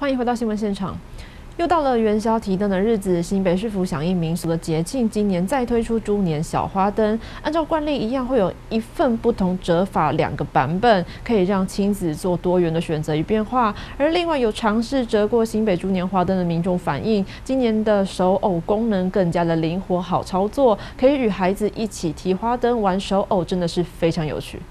欢迎回到新闻现场。又到了元宵提灯的日子，新北市府响应民俗的节庆，今年再推出猪年小花灯。按照惯例一样，会有一份不同折法2个版本，可以让亲子做多元的选择与变化。而另外有尝试折过新北猪年花灯的民众反映，今年的手偶功能更加的灵活好操作，可以与孩子一起提花灯玩手偶，真的是非常有趣。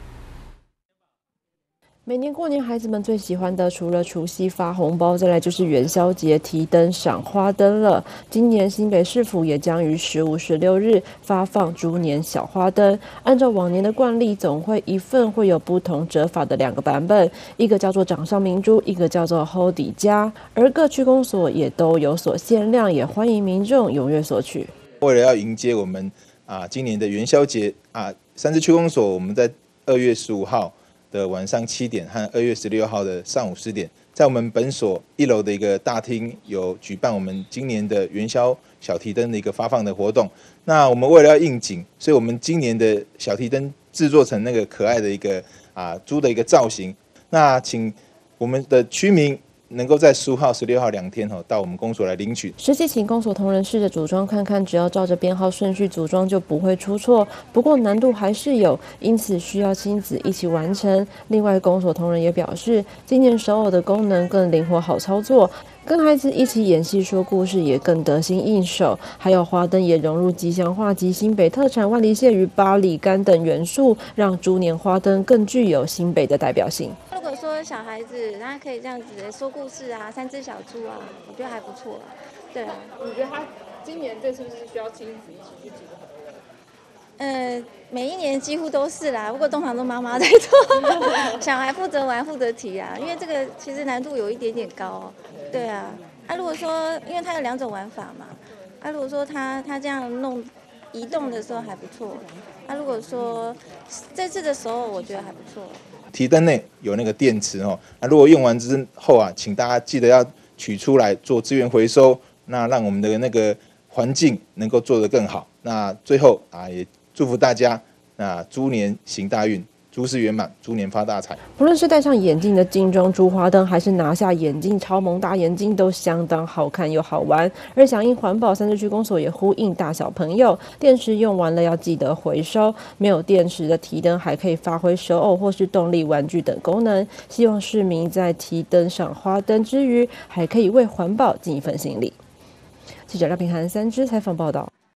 每年过年，孩子们最喜欢的除了除夕发红包，再来就是元宵节提灯赏花灯了。今年新北市府也将于15、16日发放猪年小花灯。按照往年的惯例，总会一份会有不同折法的2个版本，一个叫做掌上明珠，一个叫做厚底加。而各区公所也都有所限量，也欢迎民众踊跃索取。 为了要迎接我们今年的元宵节3支区公所，我们在2月15号。的晚上7点和2月16号的上午10点，在我们本所1楼的一个大厅有举办我们今年的元宵小提灯的一个发放的活动。那我们为了要应景，所以我们今年的小提灯制作成那个可爱的一个猪的一个造型。那请我们的区民能够在15号、16号2天到我们公所来领取。 实际请公所同仁试着组装看看，只要照着编号顺序组装就不会出错。不过难度还是有，因此需要亲子一起完成。另外，公所同仁也表示，今年手偶的功能更灵活好操作，跟孩子一起演戏说故事也更得心应手。还有花灯也融入吉祥话及新北特产万里蟹与巴里干等元素，让猪年花灯更具有新北的代表性。 如果说小孩子他可以这样子说故事3只小猪我觉得还不错对啊。 你觉得他今年这是不是需要亲子一起去组合？ 每一年几乎都是啦，不过通常都妈妈在做，小孩负责玩负责提因为这个其实难度有一点点高对啊。如果说因为它有2种玩法嘛，如果说他这样弄移动的时候还不错，如果说这次的时候我觉得还不错。 提灯内有那个电池如果用完之后请大家记得要取出来做资源回收，那让我们的那个环境能够做得更好。那最后也祝福大家猪年行大运，诸事圆满，猪年发大财。 不论是戴上眼镜的精装猪花灯，还是拿下眼镜超萌大眼睛，都相当好看又好玩。而响应环保，3支区公所也呼应大小朋友，电池用完了要记得回收。没有电池的提灯还可以发挥手偶或是动力玩具等功能。希望市民在提灯赏花灯之余，还可以为环保尽一份心力。记者廖平涵3支采访报道。